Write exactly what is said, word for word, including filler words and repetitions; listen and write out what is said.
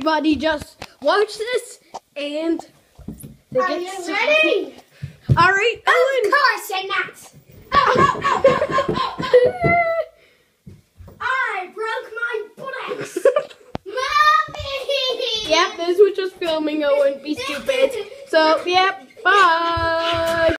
everybody just watch this and they Are get you so ready? All right, Owen. Of course you're not. Oh, oh, oh, oh, oh, oh. I broke my buttocks. Mommy! Yep, this was just filming, Owen. Be stupid. So, yep, bye.